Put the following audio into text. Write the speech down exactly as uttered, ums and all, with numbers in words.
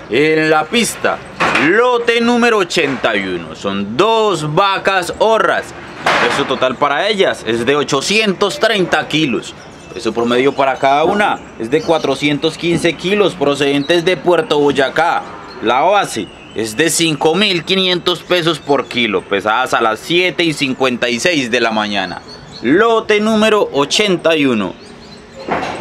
En la pista, lote número ochenta y uno. Son dos vacas horras. El peso total para ellas es de ochocientos treinta kilos. Peso promedio para cada una es de cuatrocientos quince kilos, procedentes de Puerto Boyacá. La base es de cinco mil quinientos pesos por kilo, pesadas a las siete y cincuenta y seis de la mañana. Lote número ochenta y uno.